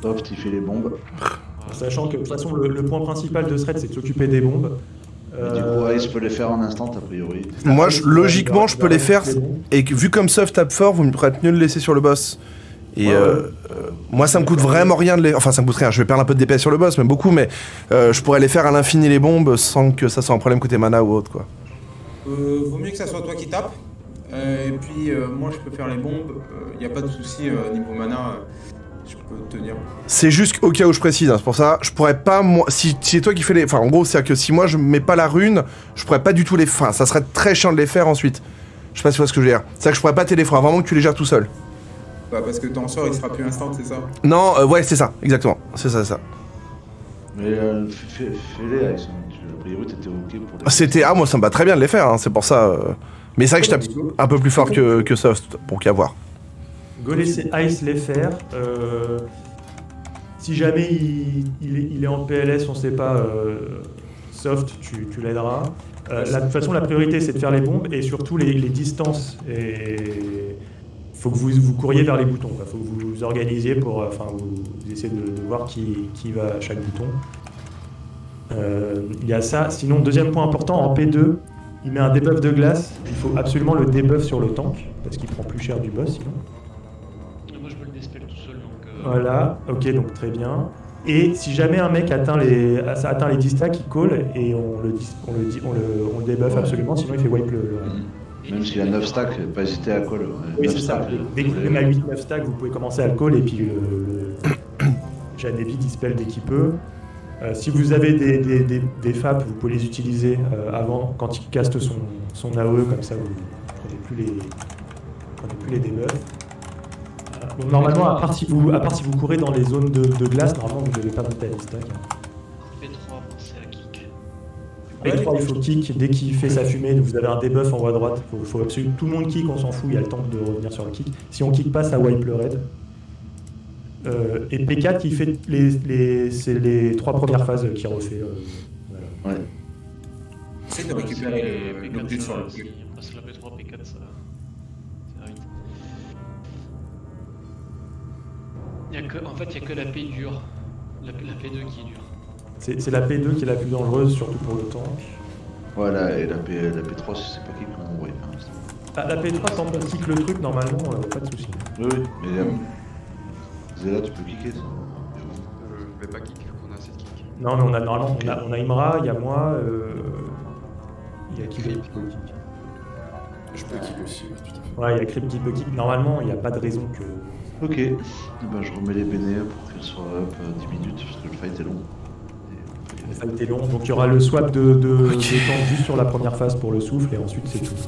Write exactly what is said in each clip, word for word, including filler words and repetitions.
Soft, il fait les bombes. Sachant que de toute façon, le, le point principal de ce raid, c'est de s'occuper des bombes. Euh... Du coup, Ice peut les faire en instant, a priori. Moi, je, logiquement, je peux les faire. Et que, vu comme Soft tape fort, vous me pourrez mieux le laisser sur le boss. Et ouais, euh, ouais. Euh, moi, ça me coûte vraiment rien de les. Enfin, ça me coûte rien. Je vais perdre un peu de D P S sur le boss, même beaucoup, mais euh, je pourrais les faire à l'infini les bombes sans que ça soit un problème côté mana ou autre, quoi. Euh, vaut mieux que ça soit toi qui tape. Euh, et puis, euh, moi, je peux faire les bombes. Il euh, n'y a pas de souci euh, niveau mana. Euh, je peux tenir. C'est juste au cas où je précise. Hein, c'est pour ça, je pourrais pas. Moi, si, si c'est toi qui fais les. Enfin, en gros, c'est que si moi je mets pas la rune, je pourrais pas du tout les. Enfin, ça serait très chiant de les faire ensuite. Je sais pas si tu vois ce que je veux dire. C'est ça que je pourrais pas t'aider. Il faudra vraiment que tu les gères tout seul. Bah parce que ton sort il sera plus instant, c'est ça? Non, euh, ouais, c'est ça, exactement. C'est ça, c'est ça. Mais euh, fais-les, Alex. A priori, t'étais ok pour les. C'était. Ah, moi, ça me va très bien de les faire, hein, c'est pour ça. Euh... Mais c'est vrai que je tape un peu plus fort que, que Soft, pour qu'à voir. Go laisser Ice les faire. Euh... Si jamais il, il, est, il est en P L S, on sait pas, euh, Soft, tu, tu l'aideras. Euh, la, de toute façon, la priorité, c'est de faire les bombes et surtout les, les distances. Et faut que vous, vous couriez vers les boutons. Il faut que vous vous organisiez pour, enfin, vous, vous essayez de, de voir qui, qui va à chaque bouton. Il euh, y a ça. Sinon, deuxième point important, en P deux, il met un debuff de glace. Il faut absolument le debuff sur le tank parce qu'il prend plus cher du boss sinon. Moi, je peux le dispel tout seul. Donc, euh... Voilà. Ok, donc très bien. Et si jamais un mec atteint les, atteint les dix stacks, il call et on le, on le, on le, on le debuff absolument, sinon il fait wipe le. le... Même s'il y a neuf stacks, pas hésiter à call. Oui, c'est ça. Dès qu'il est à huit neuf stacks, vous pouvez commencer à le call et puis le, le... Janevi dispel dès qu'il peut. Euh, si vous avez des, des, des, des F A P, vous pouvez les utiliser euh, avant, quand il caste son, son A O E, comme ça vous ne prenez plus les, prenez plus les debuffs. Donc normalement, à part, si vous, à part si vous courez dans les zones de, de glace, normalement vous ne devez pas monter à dix stacks. P trois, pensez à kick. P trois, il faut kick. Dès qu'il fait sa fumée, vous avez un debuff en haut à droite. Il faut, faut absolument tout le monde kick, on s'en fout, il y a le temps de revenir sur le kick. Si on kick pas, ça wipe le raid. Euh, et P quatre, il fait les, les, c'est les trois premières phases qui refait. Euh, voilà. Ouais. Essaye de récupérer le but sur le truc. On passe la P trois, P quatre, ça va. Il y a que, en fait, il n'y a que la P dure, la, la P deux qui est dure. C'est la P deux qui est la plus dangereuse, surtout pour le tank. Voilà, et la, P, la P trois, c'est pas qui qu'on envoie. Ah, la P trois, quand on kick le truc, normalement, euh, pas de soucis. Oui, oui, mais euh, Zéla, tu peux kicker ça. Euh, je vais pas kick, vu qu'on a assez de kick. Non, mais on a normalement, on a, on a Imra, il y a moi, euh, il y a qui qui peut kick. Je peux kick aussi, oui, tout à fait. Ouais, il y a Crip qui peut kick. Normalement, il n'y a pas de raison que. Ok, eh ben, je remets les béné pour qu'elles soient up euh, dix minutes parce que le fight est long. Et... Le fight est long, donc il y aura le swap de, de, okay. de temps juste sur la première phase pour le souffle et ensuite c'est tout.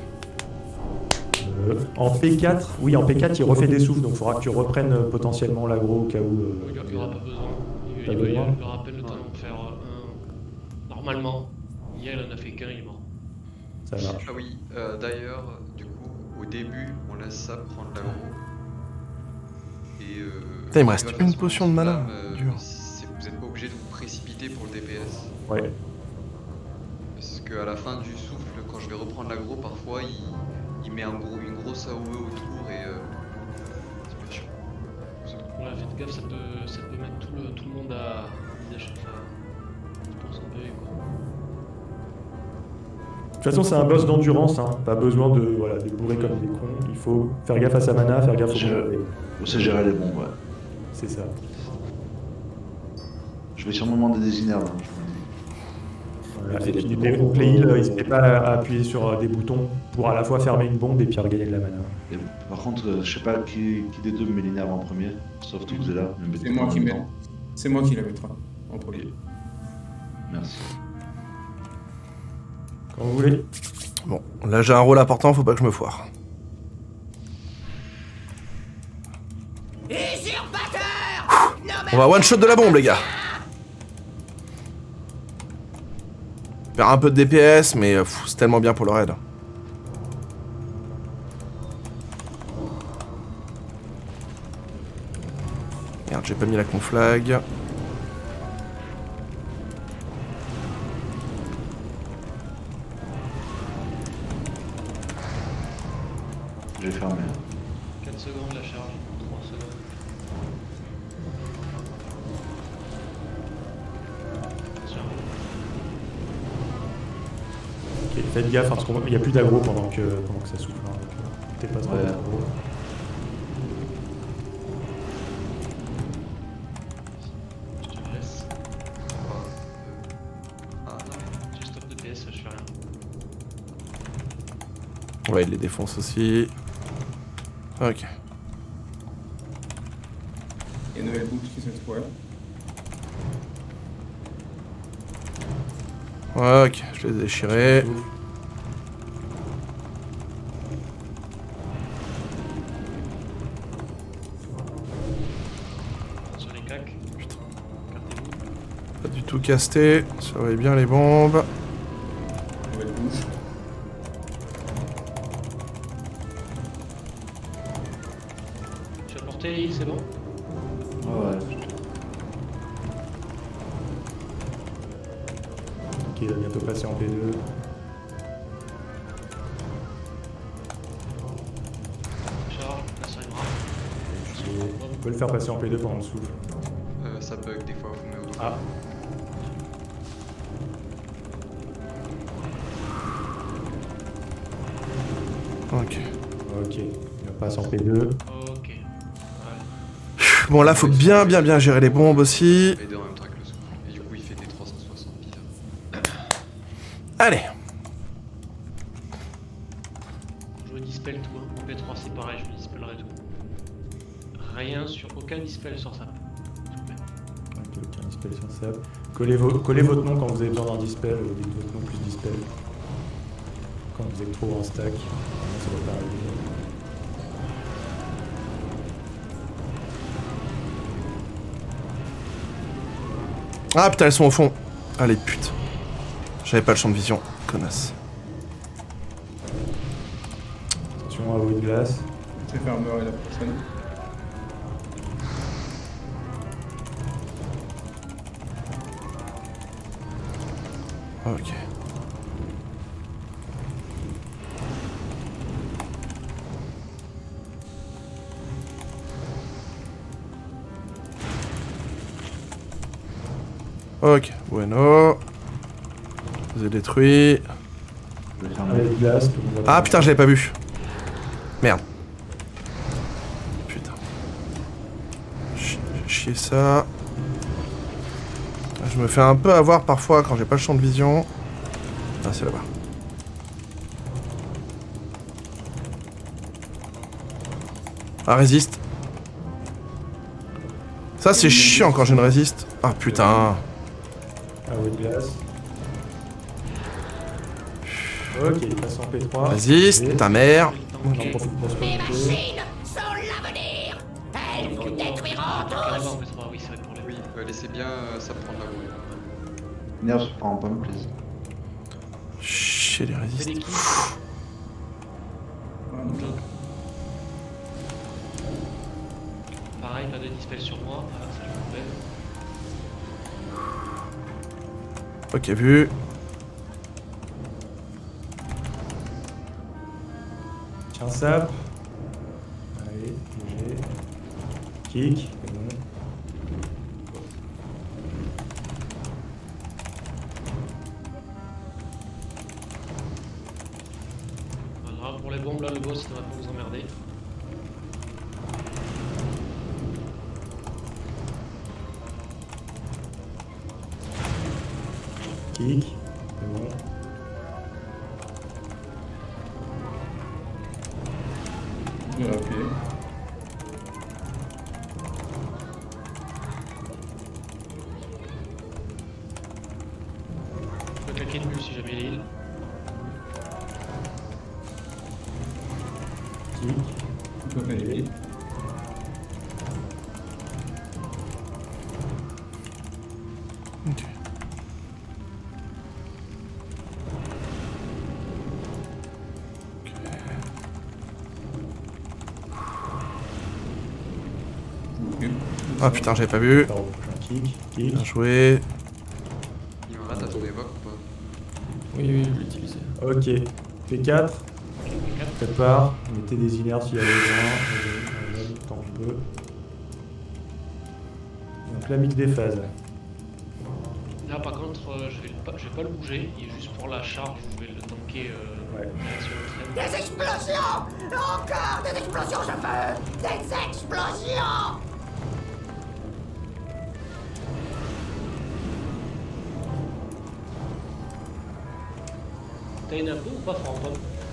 Euh, en P quatre, oui, en P quatre il refait des souffles donc il faudra que tu reprennes potentiellement l'aggro au cas où. Euh, il n'y aura pas besoin. Il, il, il, il me rappelle notamment de faire un. Normalement, hier il en a fait qu'un, il est mort. Ça marche. Ah oui, euh, d'ailleurs, du coup, au début on laisse ça prendre l'aggro. Et euh, Putain, il me reste une potion de mana. Euh, vous n'êtes pas obligé de vous précipiter pour le D P S. Ouais. Parce qu'à la fin du souffle, quand je vais reprendre l'aggro, parfois il, il met un gros, une grosse A O E autour et euh, c'est pas chiant. Ouais, faites gaffe, ça peut, ça peut mettre tout le, tout le monde à visage dix pour cent P V quoi. De toute façon, c'est un boss d'endurance, hein. Pas besoin de, voilà, de bourrer comme des cons. Il faut faire gaffe à sa mana, faire gaffe au bombes. Faut se gérer les bombes, ouais. C'est ça. Je vais sûrement demander des iners, là. Voilà. Et puis les, donc les heals, n'hésitez pas à appuyer sur des boutons pour à la fois fermer une bombe et puis regagner de la mana. Et par contre, euh, je sais pas qui, qui des deux me met l'inerve en premier, sauf tout Zéla. C'est moi qui mets. C'est moi qui la mettrai en premier. Merci. Quand vous voulez. Bon, là j'ai un rôle important, faut pas que je me foire. On va one shot de la bombe les gars. Faire un peu de D P S mais c'est tellement bien pour le raid. Merde, j'ai pas mis la conflag. J'ai fermé. quatre secondes la charge, trois secondes. faites gaffe, hein, parce qu'il n'y a plus d'aggro pendant que, pendant que ça souffle. Hein, donc, euh, t'es pas trop Ouais. d'aggro. Je te laisse. trois, deux, un. J'ai stop de P S, je fais rien. Ouais, il les défonce aussi. Ok. Il y a une nouvelle boucle qui s'exploite. Ok, je les ai déchirés. Sur les cacs. Putain. Gardez-vous. Pas du tout casté. Surveille bien les bombes. Nouvelle bouche. Tu as porté l'île, c'est bon? Ouais. Ok, il va bientôt passer en P deux. Charge, là ça arrivera. On peut le faire passer en P deux pendant le souffle. Euh, ça bug des fois, vous mettez au Ah. Ok. Ok, il passe en P deux. Ok. Ouais. Bon, là, faut bien, bien, bien gérer les bombes aussi. P deux en même temps que le souffle. Et du coup, il fait des trois cent soixante bizarre. Allez. Je dispel tout, hein. P trois c'est pareil, je dispellerai tout. Rien sur aucun dispel sur ça. S'il vous plaît. Ok, aucun dispel sur ça. Collez, vo- collez votre nom quand vous avez besoin d'un dispel, ou dites votre nom plus dispel. Quand vous êtes trop en stack, ça va pas arriver. Ah putain, elles sont au fond. Allez, pute. J'avais pas le champ de vision. Connasse. Attention à l'eau de glace. Je vais faire meurtre la prochaine. Ok. Ok, bueno. Je les ai détruits. Je vais faire Avec de glace. tout le monde va- Ah putain, je l'avais pas vu. Merde. Putain. Ch- J'ai chié ça. Je me fais un peu avoir parfois quand j'ai pas le champ de vision. Ah, c'est là-bas. Ah, résiste. Ça, c'est chiant quand je ne résiste. Ah putain. Ah oui, de glace. Ok, il passe en P trois. Résiste, Et ta mère. on en profite pour se Mes remonter. machines sont l'avenir. Elles vous détruiront Carrément en tous. P trois, oui, c'est vrai pour les. Oui, euh, laissez bien euh, ça prendre la boule. Nerf se prend en pomme, please. Chier les Fais résistes. des kills. Pareil, pas de dispel sur moi. Ah, ça je m'enlève. Ok, vu. Tiens, sap. Allez, bougez. Kick. C'est bon. Pas grave, pour les bombes là, le boss ça va pas vous emmerder. Kick. C'est bon. Je vais appuyer. Je peux claquer le but si jamais il est heal. Kick. Je peux faire des Ok. Ah putain, j'avais pas vu. Alors, au prochain kick. Kick. Bien joué. Il me rate à ton évoque ou pas? Oui, oui, je l'utilisais. Ok. P quatre. Prépare. Mettez des inerts s'il y a besoin. Je vais tant que je peux. Donc la mix des phases. Là par contre, euh, je, vais le pas, je vais pas le bouger. Il est juste pour la charge. Je vais le tanker euh, Ouais. direction le train. Des explosions! Encore des explosions, je veux! Des explosions! T'as une info ou pas, Fantôme?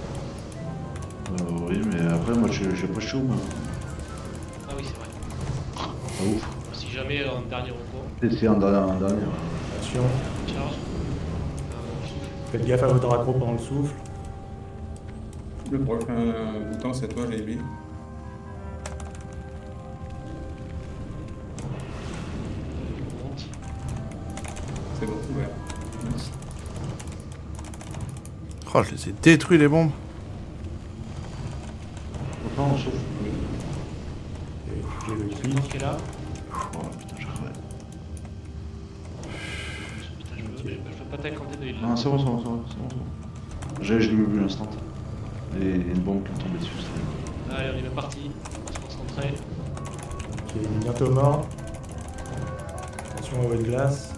Euh, oui, mais après, moi, j'ai j'ai pas chaud, moi. Ah oui, c'est vrai. Pas ouf. Si jamais en dernier recours, C'est c'est un dernier, un dernier. ouais. Attention, charge. faites gaffe à votre accro pendant le souffle. Le prochain bouton, c'est toi, J B. Monte. C'est bon, ouvert. Oh, je les ai détruits les bombes. Pourtant, on souffle. Et j'ai le Je clic. pense qu'elle est là. Oh putain, je crève. Putain, je veux, je veux, je veux pas t'incanter de l'île. Non, c'est bon, c'est bon, c'est bon. c'est bon, c'est bon. J'ai je l'ai vu l'instant. Et une bombe qui est tombée dessus. c'est- Allez, on est bien parti. On va se concentrer. Ok, il est bientôt mort. Attention au de glace.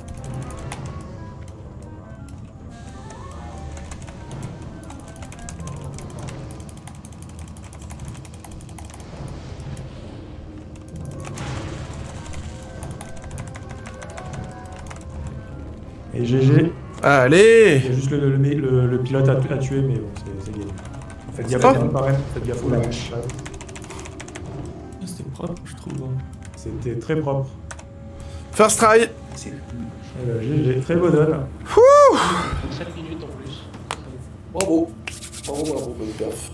Et G G. Allez! Il y a juste le, le, le, le- le pilote à, à tuer, mais bon, c'est c'est gagné. Faites gaffe Stop. quand même, faites gaffe au La lâche. vache. C'était propre, je trouve. hein. C'était très propre. First try! C'est Et ben, G G, très beau donne. Donc sept minutes en plus. Bravo. Bravo, bravo, bonne perf.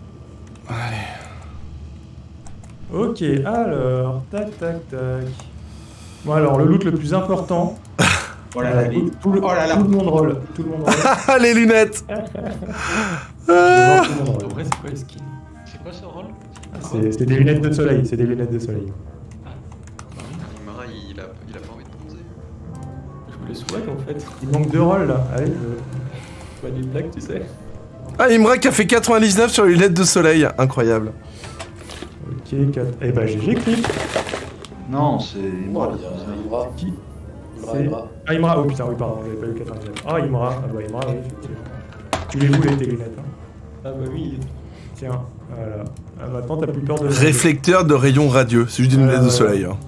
Ok, alors, tac, tac, tac. Bon alors, le loot le plus important. Oh là euh, là, les- tout, tout le, oh là là. tout le monde roll. Tout le monde roll. Ah, les lunettes! Je vais Ah. voir tout le monde En roll. vrai, c'est quoi le skin? C'est quoi ce rôle? C'est c'est des lunettes de soleil, c'est des lunettes de soleil. Imara, il a, il a pas envie de bronzer. Je me le souhaite en fait. Il manque deux rolls là. Allez, je- Pas des blagues, tu sais. Ah, Imra qui a fait quatre-vingt-dix-neuf sur les lunettes de soleil. Incroyable. Ok, quatre. Eh bah G G, clip. Non, c'est. Bon, Imra, il y a c'est- Imra. Qui Imra, C'est- Imra. Ah, Imra, oh putain, oui, pardon, j'avais pas eu quatre-vingt-dix-neuf. Ah, Imra, ah bah Imra, oui, effectivement. Tu les voulais tes lunettes, hein. Ah bah oui. Tiens, voilà. Ah, maintenant, t'as plus peur de. Réflecteur de rayons radieux. C'est juste des Ouais, lunettes de ouais. soleil. hein.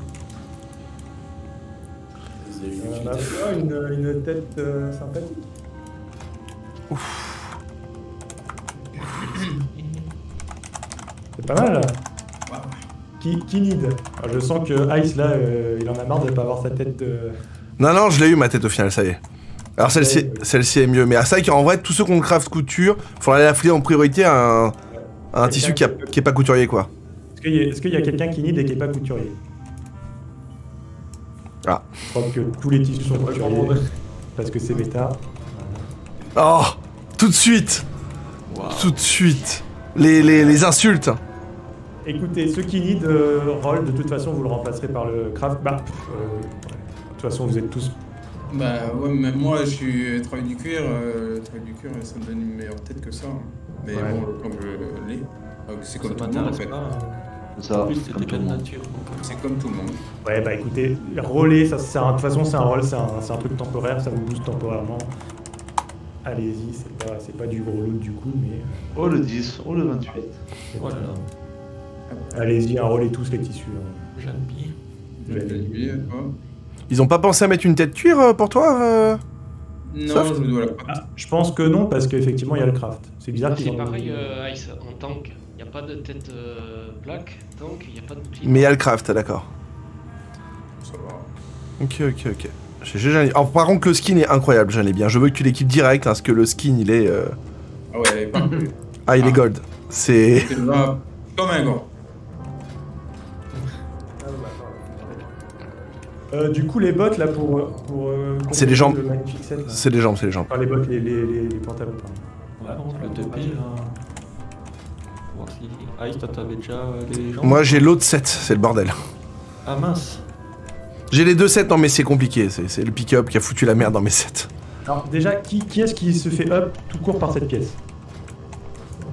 Vous avez une Euh, ma utilité. foi, une, une tête euh, sympathique. C'est pas mal là. Qui, qui need ah, je sens que Ice là, euh, il en a marre de pas avoir sa tête de. Non, non, je l'ai eu ma tête au final, ça y est. Alors celle-ci Ouais, ouais. celle-ci est mieux. Mais à ça, qu'en vrai, tous ceux qui ont le craft couture, faut aller affilier en priorité à un, à un tissu qui, a- qui est pas couturier, quoi. Est-ce qu'il y a, est-ce qu'il y a quelqu'un qui need et qui est pas couturier? Ah. Je crois que tous les tissus sont couturiers. Parce que c'est bêta. Oh! Tout de suite! Tout de suite! Les, les, les insultes! Écoutez, ceux qui need euh, roll, de toute façon, vous le remplacerez par le craft. Bah, pff, euh, ouais. De toute façon, vous êtes tous. Bah ouais, même moi, je suis travail du cuir. Euh, le travail du cuir, ça me donne une meilleure tête que ça. Mais Ouais. bon, le plan que je l'ai, euh, c'est comme Ça tout le monde en m'intéresse fait. pas. hein. C'est ça, En plus, c'est c'était comme tout quelle le monde. nature. donc, euh, C'est comme tout le monde. Ouais, bah écoutez, roller, ça sert à... De toute façon, c'est un roll, c'est un, c'est un truc temporaire, ça vous booste temporairement. Allez-y, c'est pas, c'est pas du gros loot du coup, mais. Oh le dix, oh le vingt-huit. Oh là là. Allez-y, enrôlez tous les tissus. hein. J'aime bien. Vous allez- Lui, toi. Ils ont pas pensé à mettre une tête cuir euh, pour toi euh Non, Sauf- je me dois la patte. Ah, je pense que non, parce qu'effectivement, il y a le craft. C'est bizarre qu'ils C'est en- pareil, euh, Ice, en tank. Il n'y a pas de tête euh, plaque, tank, il n'y a pas de bouclier. Mais il y a le craft, d'accord. Ça va. Ok, ok, ok. J'ai- j'ai- j'ai- Alors, par contre, le skin est incroyable, j'en ai bien. Je veux que tu l'équipes direct, hein, parce que le skin, il est... euh, Ah ouais, elle est parfaite. Ah, il est Ah. gold. C'est... C'est là, comme un gant. Euh, du coup, les bottes là pour. pour euh, C'est des jambes. le magnifique set, là. C'est les jambes, c'est les jambes. Enfin, les bottes, les, les, les, les pantalons, pardon. Ouais, on peut te payer là. Voir si. Ah, toi t'avais déjà euh, les gens. Moi, j'ai l'autre set, c'est le bordel. Ah mince. J'ai les deux sets, non mais c'est compliqué. C'est c'est le pick-up qui a foutu la merde dans mes sets. Alors, déjà, qui, qui est-ce qui se fait up tout court par cette pièce?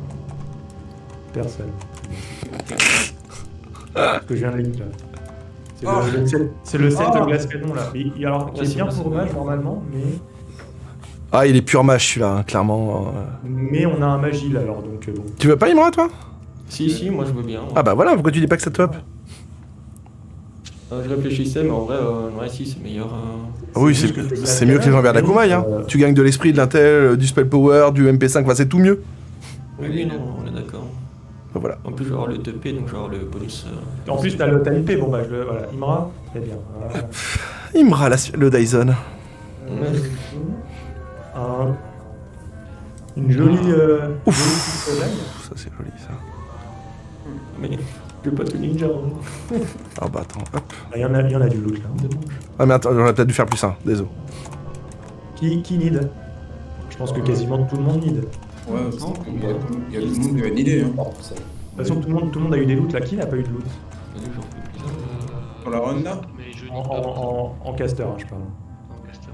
Personne. Ce que je viens de lire là. C'est Oh. le, le set- c'est le set Oh. glace canon là. Mais, il- alors, qui Ouais, est c'est bien vrai, pour c'est mage vrai. normalement, mais, Ah, il est pur mage celui-là, hein, clairement. euh. mais on a un magie là alors donc euh, bon. Tu veux pas Imra toi? Si, si, moi je veux bien. Ah bah voilà, pourquoi tu dis pas que ça top? Euh, je réfléchissais, mais en vrai, euh, ouais, si, c'est meilleur. euh, Ah oui, juste c'est que c'est c'est mieux que les envers d'Akumai. Hein. Euh, Tu gagnes de l'esprit, de l'intel, euh, du spell power, du M P cinq, enfin c'est tout mieux. Oui, oui, non, on est d'accord. Bah, voilà. En plus, je vais avoir le deux P, donc je vais avoir le bonus. euh, En plus, t'as le t'as l'I P, bon bah je le. Voilà, Imra, très bien. Voilà. Imra, la su- le Dyson. Euh, un- Une jolie. Euh, Ouf. jolie petite collègue. Ça c'est joli ça. Mais je veux pas tout ninja. hein. Ah bah attends, hop. Ah, Il y, en a- il y en a du loot là. Ah mais attends, j'aurais peut-être dû faire plus un, désolé. Qui, qui need? Je pense que quasiment tout le monde need. De Ouais, il y a tout il y a tout le monde qui a une idée. Hein. toute façon, tout le monde, tout le monde a eu des loots là. Qui n'a pas eu de loot? Vas-y, j'en fais plus un. euh, Pour la run là Mais je En, dis en, pas en, en caster, hein, je parle. en caster.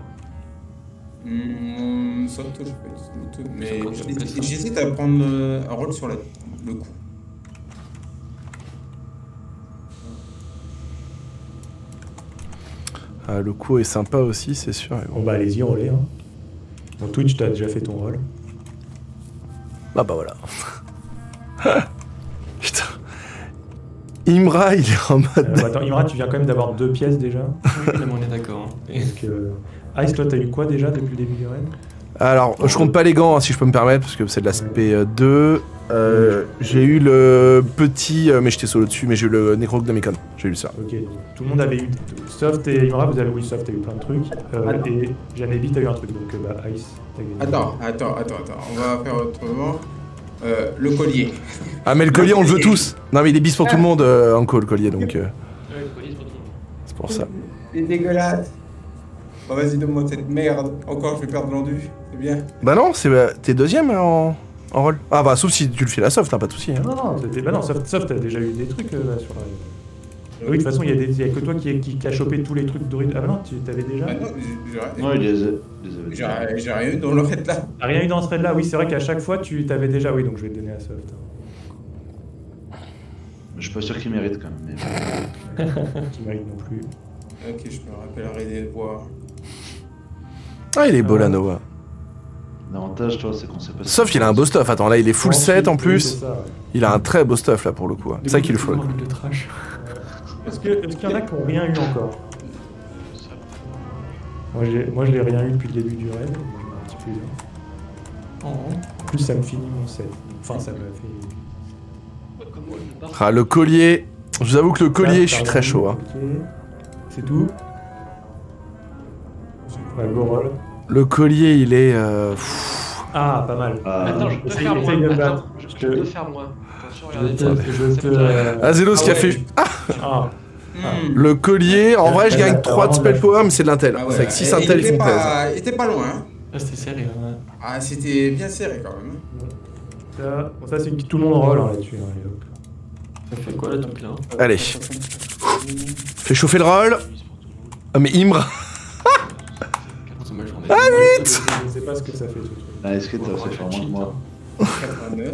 Mmh, ça, toi, je fais tout. Mais Ça compte, ça fait ça. j'hésite- j'hésite à prendre euh, un rôle sur la- le coup. Ah, le coup est sympa aussi, c'est sûr. mais bon. Bon bah allez-y, roulez. Hein. Bon, Twitch, t'as déjà fait ton rôle. Ah bah voilà. Putain. Imra, il est en mode. Euh, bah, attends, Imra, tu viens quand même d'avoir deux pièces déjà. Oui, mais on est d'accord. hein. Et- Donc, euh... Ice, toi, t'as eu quoi déjà depuis le début du raid? Alors, je compte pas les gants hein, si je peux me permettre, parce que c'est de l'aspect deux. Euh, j'ai eu le petit, euh, mais j'étais solo dessus, mais j'ai eu le Necrocomicon. J'ai eu ça. Ok, donc, tout le monde avait eu. Soft et Imra, vous avez oui, Soft, t'as eu plein de trucs. Euh, Attends. et Janebi, t'as eu un truc. Donc euh, bah Ice, t'as gagné. Attends, attends, attends, attends. On va faire autrement. Euh, le collier. Ah, mais le collier, on le veut tous. Non, mais il est bis pour tout le monde, euh, Anko, le collier, donc euh, Ouais, le collier, c'est pas tout le monde. c'est pour ça. C'est dégueulasse. Bon, vas-y, donne-moi cette merde. Encore, je vais perdre l'endu. C'est bien. Bah non, c'est euh, t'es deuxième en, en rôle. Ah bah, sauf si tu le fais la soft, hein, pas de soucis. Hein. Non, non, c'était. Bah non, Soft, Soft, t'as déjà eu des trucs euh, là, sur la. Oui, de toute façon, il y, a des- il y a que toi qui, qui, qui a chopé tous les trucs d'origine. Ah bah non, tu t'avais déjà. Ah non, j'ai- j'ai- Non, il les a- les avait j'ai j'ai rien eu dans le raid là. T'as rien eu dans ce raid là? Oui, c'est vrai qu'à chaque fois, tu t'avais déjà. Oui, donc je vais te donner à Soft. Je suis pas sûr qu'il mérite quand même. Mais... Qui mérite non plus. Ok, je me rappellerai des voix. Ah, il est beau Ah. l'anneau. ouais. L'avantage, toi, c'est qu'on sait pas. Sauf qu'il a un beau stuff. Attends, là, il est full set en Oui, plus. c'est ça, ouais. Il a un très beau stuff là pour le coup. hein. C'est ça qu'il le faut. Le trash. Est-ce que- est-ce qu'il y en a qui n'ont rien eu encore? Ça. Moi, j'ai- Moi, je l'ai rien eu depuis le début du raid. donc je mets un petit peu là. En plus, ça me finit mon set. Enfin, ça me fait. Comme moi, je me barre. Ah, le collier. Je vous avoue que le collier, je suis Pardon, très chaud. Hein. ok. C'est tout? Ouais, go roll. Le collier, il est. euh, pff, Ah, pas mal. Ah, Attends, je peux essaye- faire moi. essaye de me battre. Attends, je, je Je te- peux faire moi. Attention, Je regardez. te. Je Ça te. me dirait. Ah, Zélos Ah qui a ouais, fait. tu- Ah, Ah, Hmm. le collier. En vrai, je gagne trois de spell power, mais c'est de l'intel. Ah C'est avec six Et- intel, il ils font était treize. pas, il était pas loin. Hein. Ah, c'était serré. hein. Ah, c'était bien serré quand même. ça, bon, ça c'est une- tout le monde roll hein, là-dessus. hein, les autres. Ça fait quoi là, donc là Allez, fais chauffer le roll. Ah, mais Imra. C'est ma journée. Ah, Je sais pas ce que ça fait ce truc. Ah, est-ce que t'as assez faire moins que moi? quatre-vingt-neuf.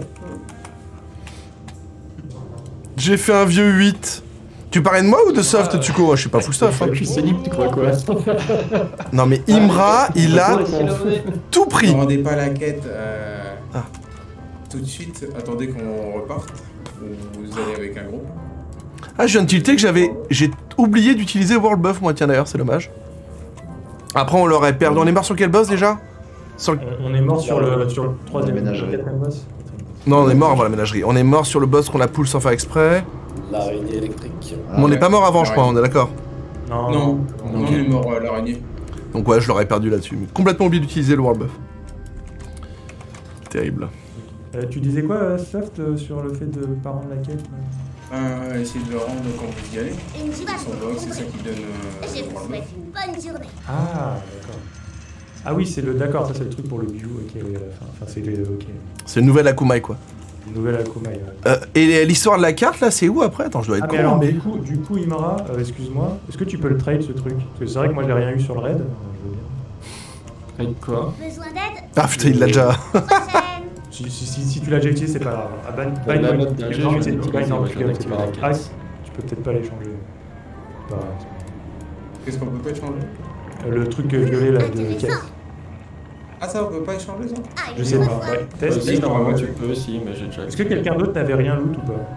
J'ai fait un vieux huit. Tu parlais de moi ou de soft, Tuko? Moi, je suis pas full stuff. hein. Je suis solide, tu crois quoi Non, mais Imra, il a tout Ne pris. rendez pas la quête euh, Ah. tout de suite. Attendez qu'on reparte. Ou vous allez avec un groupe. Ah, je viens de tilter que j'avais. J'ai oublié d'utiliser World Buff, moi, tiens d'ailleurs, c'est dommage. Après, on l'aurait perdu. On est mort sur quel boss déjà? Sur le- On, on est mort sur le, sur le troisième La ménagerie. quatrième boss. Non, on est mort avant la ménagerie. On est mort sur le boss qu'on a pull sans faire exprès. L'araignée électrique. Mais on n'est ouais. pas mort avant, je crois, on est d'accord. Non, Non, non, Ok. on est mort euh, l'araignée. Donc ouais, je l'aurais perdu là-dessus. Mais complètement oublié d'utiliser le World Buff. Terrible. Euh, tu disais quoi, euh, Soft, euh, sur le fait de pas rendre la quête là Euh, essayez de le rendre quand vous y allez. Une diva. Son blog, c'est ça qui donne. Euh, Je le vous problème. souhaite une bonne journée. Ah, d'accord. Ah oui, c'est le. D'accord, ça c'est le truc pour le bio, ok, oui, à la fin. Enfin, c'est le. Ok. C'est une nouvelle Akumai, quoi. Une nouvelle Akumai. Ouais. Euh, et l'histoire de la carte, là, c'est où après? Attends, je dois être Ah, mais con, alors, mais... du coup, du coup Imara, euh, excuse-moi, est-ce que tu peux le trade ce truc? Parce que c'est vrai que moi j'ai rien eu sur le raid. euh, je veux bien. Avec quoi Besoin d'aide? Ah putain, il l'a déjà. Prochaine. Si, si, si, si tu l'as déjà utilisé, c'est pas grave. Ah, ban, Bah, ban, la ban- note d'un non, jeu, mais je c'est vais ban, l'utiliser, non, moi, c'est je vais pas activer la grave. carte. Ah, tu peux peut-être pas l'échanger. pas. Qu'est-ce qu'on peut pas échanger? Le truc violet là de quête. Ah ça, on peut pas échanger ça? Je sais pas. Ouais. Test. Ouais, si, normalement tu peux aussi, mais j'ai déjà. Est-ce que quelqu'un d'autre n'avait rien loot ou pas?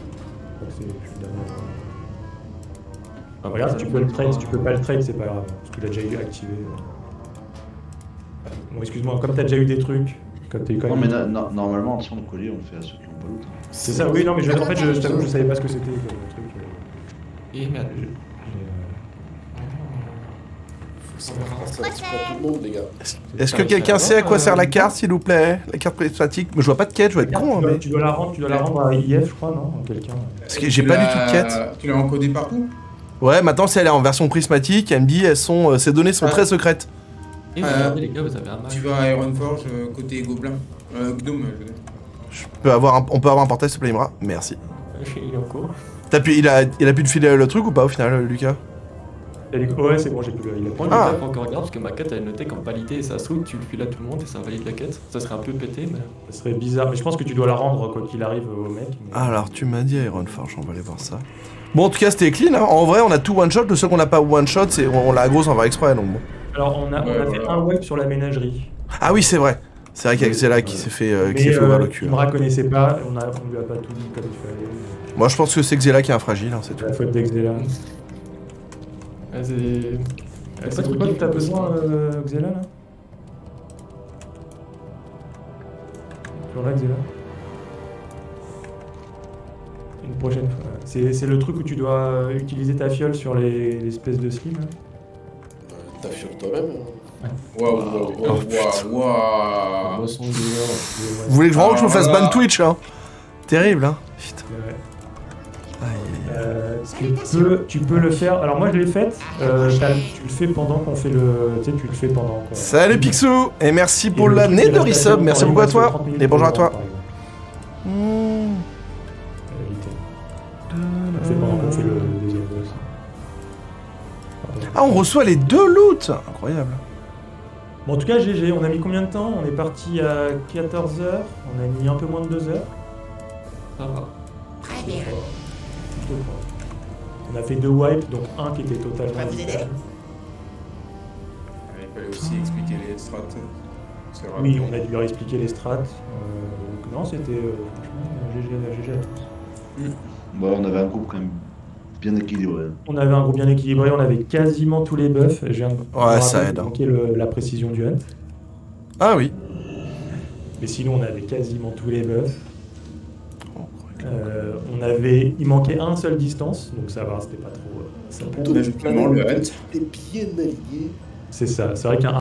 Ah, regarde, tu peux le trade, si tu peux pas le trade, c'est pas grave, parce que tu l'as déjà eu activé. Bon, excuse-moi, comme t'as déjà eu des trucs, comme t'es quand Non, même. mais na- na- normalement, si on le collier, on le fait à ceux qui n'ont pas loot. C'est ça, oui, non, mais je, en fait, je, je t'avoue, je savais pas ce que c'était comme truc. Et merde. J'ai- Ça va pas tout le monde, les gars. Est-ce que quelqu'un sait à quoi sert la carte, s'il vous plaît? La carte prismatique. Mais je vois pas de quête, je vais être Tu con, hein, dois, mais. tu dois la rendre, tu dois la rendre à I F, je crois, non? Quelqu'un. Parce que j'ai Tu pas du l'as- tout de quête. Tu l'as encodé partout? Ouais, maintenant, si elle est en version prismatique, elle me dit elles sont, euh, ces données sont Ah. très secrètes. Et Euh, regardez les gars, vous avez un match. Tu vas à Ironforge euh, côté gobelin. Euh, gnome, je veux dire. Je peux avoir un- on peut avoir un portail, s'il te plaît, Imra? Merci. Il est en cours. T'as pu, il, a, il a pu te filer le truc ou pas au final, Lucas? Elle est- Ouais, c'est bon, j'ai plus le. Il a Moi, Ah. je faut encore regarder parce que ma quête elle est notée comme validée et ça se trouve, tu le files à tout le monde et ça valide la quête. Ça serait un peu pété, mais. Ce serait bizarre, mais je pense que tu dois la rendre quoi qu'il arrive au mec. mais- Alors, tu m'as dit Ironforge, on va aller voir ça. Bon, en tout cas, c'était clean, hein. En vrai, on a tout one shot. Le seul qu'on n'a pas one shot, c'est on, on l'a grosse en va exprès, donc bon. Alors, on a, on a Ouais, fait ouais. un wipe sur la ménagerie. Ah oui, c'est vrai. C'est vrai qu'il y a Xela qui s'est fait, euh, qui s'est Mais fait ouvrir le euh, cul. il me reconnaissait pas, on, a, on lui a pas tout dit comme il fallait. Moi, je pense que c'est Xela qui est un fragile, hein, c'est C'est tout. la faute d'Exela. Ouais, c'est. Euh, C'est quoi que t'as besoin, euh, Xela, là? Toujours là, Xela? Une prochaine fois. C'est c'est le truc où tu dois euh, utiliser ta fiole sur les l'espèce de slim, là? Euh, T'as fiole toi-même. hein. Waouh, waouh, Oh, waouh, putain. waouh, waouh. Boisson de l'heure. Vous voulez vraiment que je vous fasse Alors là- ban Twitch, hein? Terrible, hein? Putain. Ouais. Aïe, aïe, aïe. Euh, tu, peux, tu peux le faire. Alors moi je l'ai fait. Euh, t'as- tu le fais pendant qu'on fait le. Tu sais, tu le fais pendant. Quoi. Salut Picsou! Et merci pour Et le l'année truc de la station, resub. Merci par beaucoup à exemple, toi. trente minutes Et bonjour à pour toi. voir, par exemple. Mmh. Euh, éviter. Tu le fais pendant qu'on fait le, le deuxième boss. Pardon. Ah, on reçoit les deux loots! Incroyable. Bon, en tout cas, G G, on a mis combien de temps? On est parti à quatorze heures. On a mis un peu moins de deux heures. Ça va. Très bien. Plutôt pas. On a fait deux wipes, donc un qui était totalement. Je peux vous aider? différent. Il fallait aussi expliquer les strats. C'est vrai. Oui, on a dû leur expliquer les strats. Euh, donc non, c'était euh, franchement G G, G G à tous. Bon, on avait un groupe quand même bien équilibré. On avait un groupe bien équilibré, on avait quasiment tous les buffs. Je viens de- je me Ouais, ça rappelle aide, qu'il hein. manquait le- la précision du hunt. Ah oui. Mais sinon, on avait quasiment tous les buffs. Euh, on avait, il manquait un seul distance, donc ça va, c'était pas trop. euh, ça- Tout Même le hunt. T'es bien aligné. C'est ça. C'est vrai qu'un